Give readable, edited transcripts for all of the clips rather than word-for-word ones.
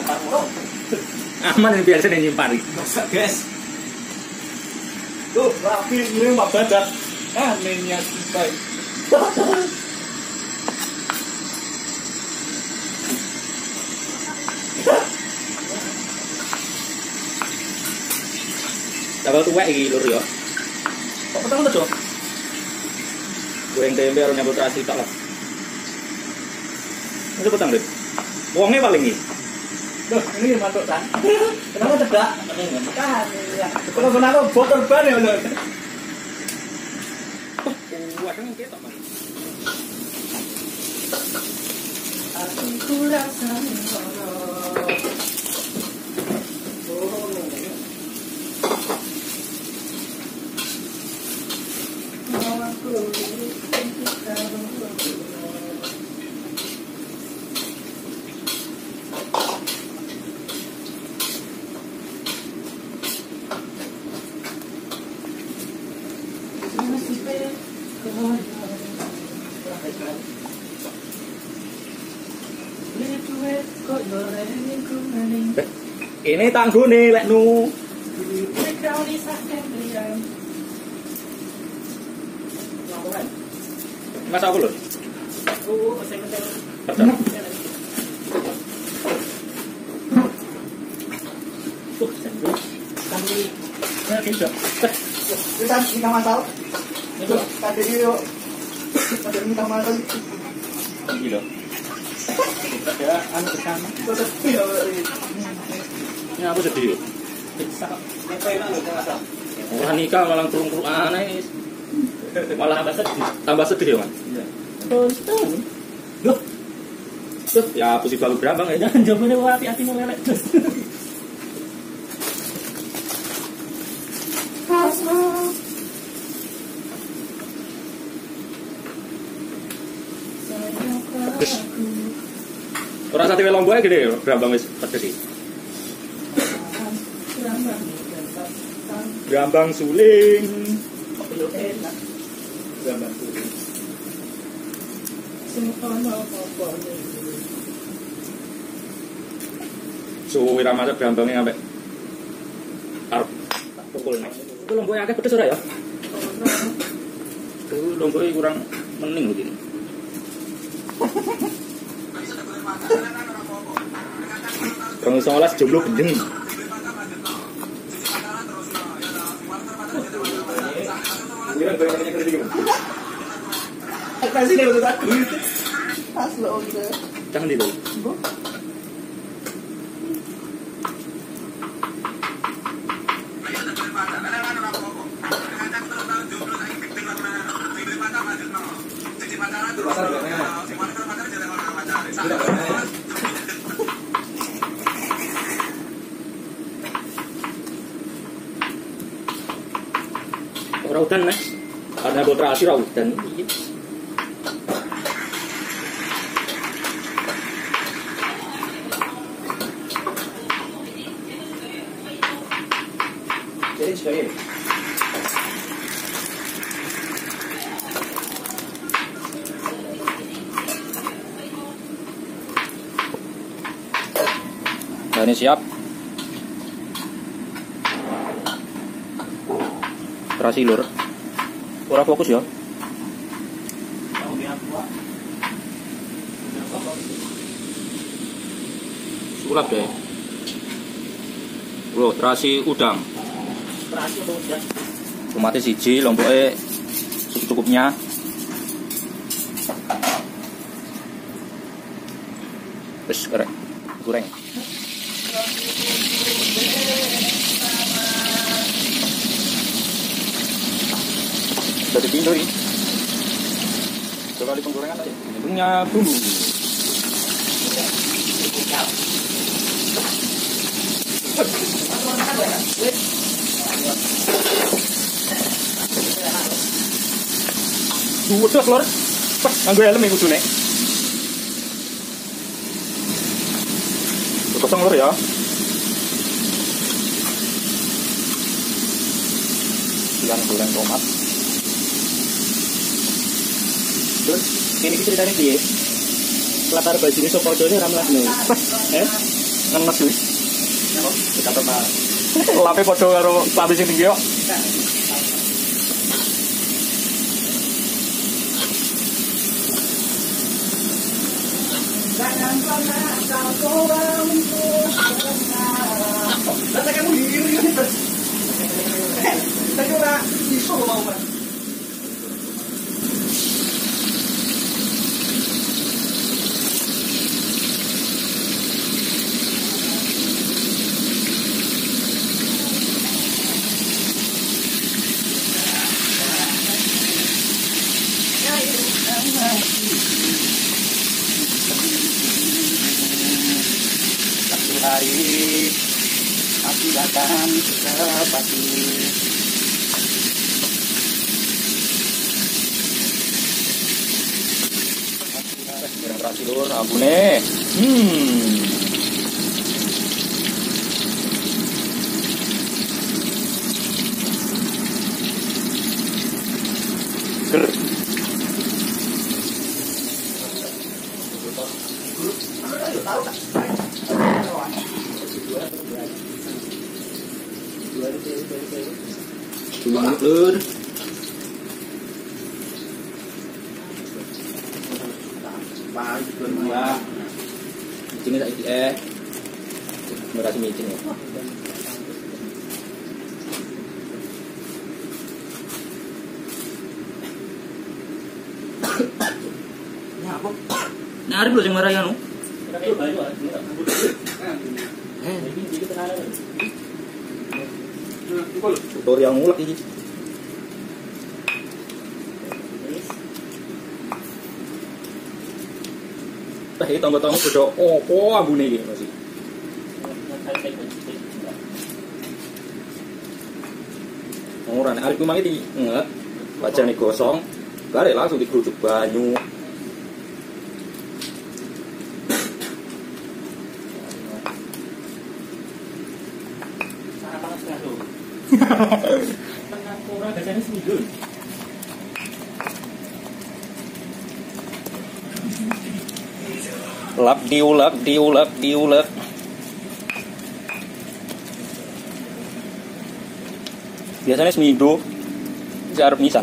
Aman ini biasa nyimpan iki. Masak, guys. Tuh, rapi ini mbak badak. Anehnya baik. Bakal tuwek iki lur ya. Kok peteng to, Cok? Goreng tempe karo nyambut terasi tok lah. Ini peteng, Dit. Wonge paling iki. Loh, ini mantuk kan? Kenapa cedak? Kan, ya. Kenapa botol ban ya, lho. Wah, kan ketok, Mas. Aku rasa Ini tanggone lek nu. Mas aku lho. Kita masal. Itu tadi yuk. Tadi minta masal. Iki lho. Ya, anu bersama. Ini aku sedih. Orang nikah malah kerung-kerung aneh. Malah tambah sedih ya, Mas. Iya. Loh. Tuh, ya apa sih baru berambang ya? Jangan jawabannya hati-hati meleleh. Orang sate Lombok gede ya, berambang wis pedes sih. Berambang suling. Berambang suling. Suwi ra masak berambangnya sampai arep pukul nek. Itu Lomboknya akeh pedes ora ya? Lomboknya kurang mening lho iki. Kang 11 jomblo gendeng. Kasih dia betul aku. Pas lo gitu. Jangan dulu. Ora udan, Mas. Karena gue terasi ora udan. Jadi sebagai Nah, ini siap. Terasi lur. Ora fokus ya. Sulap deh. Bro, terasi udang. terasi atau udah? Tomatnya siji, lomboknya secukupnya. Terus goreng. Sudah dipindah ini. Coba di penggorengan aja. Punya bumbu. Terus lor, pas nganggo helm ya kudune. Kosong lor ya. Yang goreng tomat. Terus ini ceritanya piye? latar bajine sapa dene ra melas lho. Ngenes wis. Kita apa? Lape padha karo lape sing tinggi kok. Jangan pernah kau coba untuk pernah. Nanti kamu diri terus. Saya kira isu mau kan. Hari aku datang ke pagi. Berarti lur ambune. Ger. Lur. Ya. Micin saiki Murah micin ya. Ya apa? Nah, arep lho sing marah anu. Tutorial ngulek iki. Tah iki tonggo-tonggo padha opo ambune iki Mas. Ora nek arep kumangi di nget, wajane gosong, bare langsung dikerucuk banyu. Tengah kurang gajahnya seminggu. Diulek. Biasanya seminggu bisa arep nisan.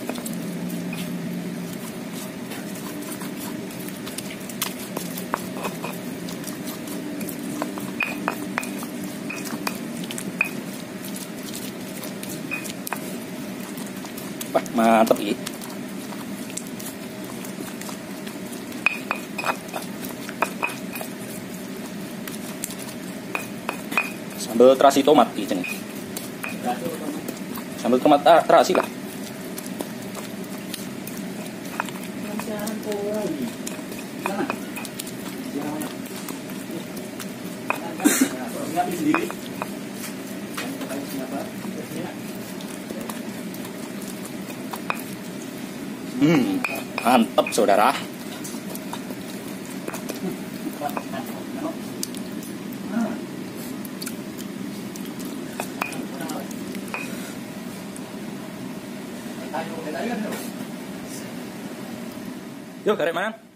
Wah, mantep iki. Sambal terasi tomat iki jenenge. Sambal tomat terasi lah. Mantap saudara. Yuk, karek mana?